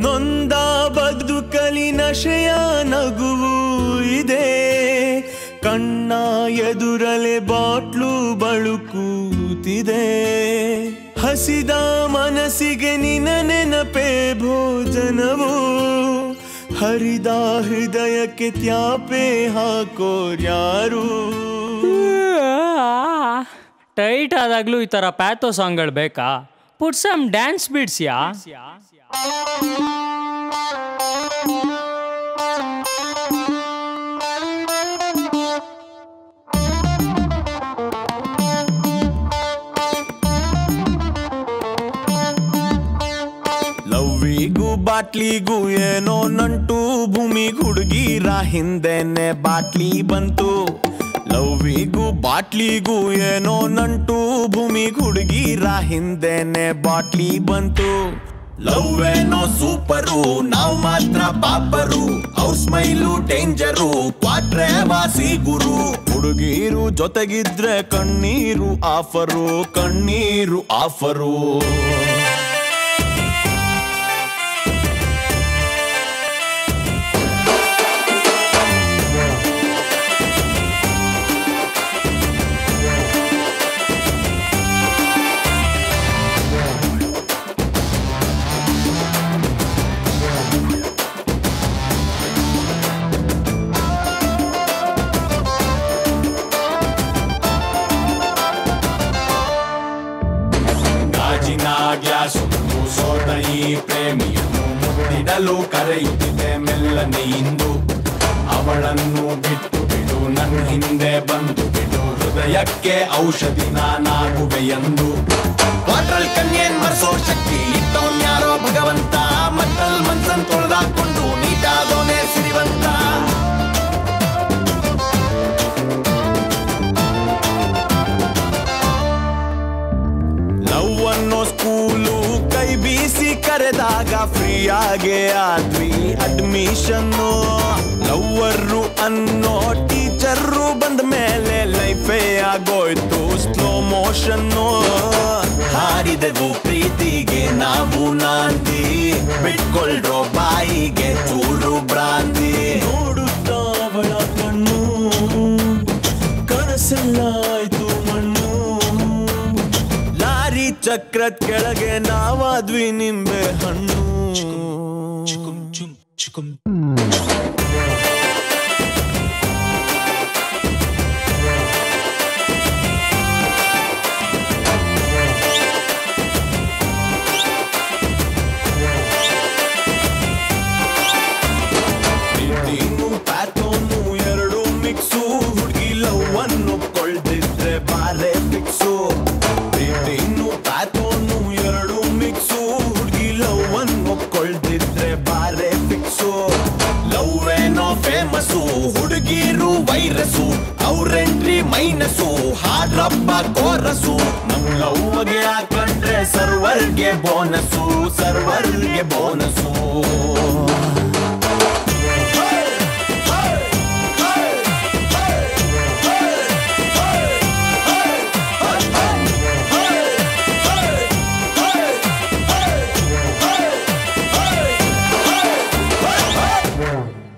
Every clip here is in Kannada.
ನೊಂದ ಬದುಕಲಿ ನಶೆಯ ನಗುವು ಇದೆ, ಕಣ್ಣ ಎದುರಲೆ ಬಾಟ್ಲು ಬಳುಕುತ್ತಿದೆ. ಹಸಿದ ಮನಸ್ಸಿಗೆ ನಿನ ನೆನಪೇ ಭೋಜನವು, ಹರಿದ ಹೃದಯಕ್ಕೆ ತ್ಯಾಪೆ ಹಾಕೋರ್ಯಾರು. ಟೈಟ್ ಆದಾಗ್ಲೂ ಈ ತರ ಪ್ಯಾಥೋ ಸಾಂಗ್ಗಳು ಬೇಕಾ? ಪುಟ್ ಸಮ್ ಡ್ಯಾನ್ಸ್ ಬೀಟ್ಸ್ ಯಾ. ಲವ್ವಿಗೂ ಬಾಟ್ಲಿಗೂ ಏನೋ ನಂಟು, ಭೂಮಿಗ್ ಹುಡುಗಿರ ಹಿಂದೆನೆ ಬಾಟ್ಲಿ ಬಂತು. ಲವ್ವಿಗೂ ಬಾಟ್ಲಿಗೂ ಏನೋ ನಂಟು, ಭೂಮಿಗ್ ಹುಡುಗಿರ ಹಿಂದೆನೆ ಬಾಟ್ಲಿ ಬಂತು. ಲವ್ ಏನೋ ಸೂಪರು, ನಾವ್ ಮಾತ್ರ ಪಾಪರು, ಅವ್ರ ಸ್ಮೈಲು ಡೇಂಜರು, ಕ್ವಾಟ್ರೆ ವಾಸಿ ಗುರು. ಹುಡುಗೀರು ಜೊತೆಗಿದ್ರೆ ಕಣ್ಣೀರು ಆಫರು, ಕಣ್ಣೀರು ಆಫರು. ಪ್ರೇಮಿಯನ್ನು ಮುಟ್ಟಿಡಲು ಕರೆಯುತ್ತಿದೆ ಮೆಲ್ಲನೆ ಇಂದು. ಅವಳನ್ನು ಬಿಟ್ಟು ಬಿಡು, ನನ್ನ ಹಿಂದೆ ಬಂದು ಬಿಡು, ಹೃದಯಕ್ಕೆ ಔಷಧಿ ನಾನಾಗುವೆ ಎಂದು. ವಾಟ್ರಲ್ ಕನ್ಯೇನ್ ಮರ್ಸೋ ಶಕ್ತಿ ಇಟ್ಟೋನ್ ಯಾರೋ ಭಗವಂತ, ಮತ್ತಲ್ ಮನ್ಸನ್ ತೊಳೆದಾಕೊಂಡು ನೀಟಾದೋನೆ ಸಿರಿವಂತ. ಲವ್ ಅನ್ನೋ ಸ್ಕೂಲು ಕೈ ಬೀಸಿ ಕರೆದಾಗ ಫ್ರೀಯಾಗೆ ಆದ್ವಿ ಅಡ್ಮಿಷನ್ನು. ಲವ್ವರು ಅನ್ನೋ ಟೀಚರ್ರು ಬಂದ ಮೇಲೆ ಲೈಫೇ ಆಗೋಯ್ತು ಸ್ಲೋ ಮೋಷನ್ನು. ಹಾರಿದೆವು ಪ್ರೀತಿಗೆ ನಾವು ನಾಂದಿ, ಬಿಟ್ಕೊಳ್ರೋ ಬಾಯಿಗೆ ಚೂರು ಭ್ರಾಂತಿ. ನೋಡುತ್ತಾ ಅವಳ ಕಣ್ಣು ಕನಸಲ್ಲಾಯ್ತು ಮಣ್ಣು, ಲಾರಿ ಚಕ್ರದ ಕೆಳಗೆ ನಾವಾದ್ವಿ ನಿಂಬೆ ಹಣ್ಣು. ಪ್ರೀತಿನೂ ಪ್ಯಾಥೋನು ಎರಡು ಮಿಕ್ಸು, ಹುಡುಗಿ ಲವ್ ಅನ್ನು ಕೊಳ್ದಿದ್ರೆ ಬಾರೆ ಫಿಕ್ಸು. ಪ್ರೀತಿನೂ ಪ್ಯಾಥೋನು ಎರಡು ಮಿಕ್ಸು, ಹುಡುಗಿ ಲವ್ ಅನ್ನು ಕೊಳ್ದಿದ್ರೆ ಬಾರೆ ಫಿಕ್ಸು. ಲವ್ ಏನೋ ಫೇಮಸ್ಸು, ಹುಡುಗಿರು ವೈರಸ್ಸು, ಅವ್ರೆಂಟ್ರಿ ಮೈನಸ್ಸು, ಹಾಡ್ರಪ್ಪ ಕೋರಸು. ನಮ್ ಲವ್ಗೆ ಹಾಕೊಂಡ್ರೆ ಸರ್ವರ್ಗೆ ಬೋನಸ್ಸು, ಸರ್ವರ್ಗೆ ಬೋನಸ್ಸು.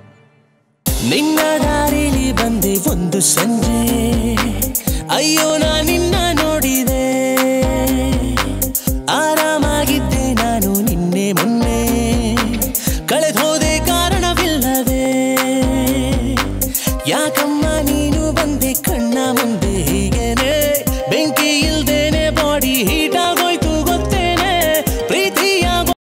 ನಿನ್ನ ದಾರಿಲಿ ಬಂದೆ ಒಂದು ಸಂಜೆ, ಅಯ್ಯೋ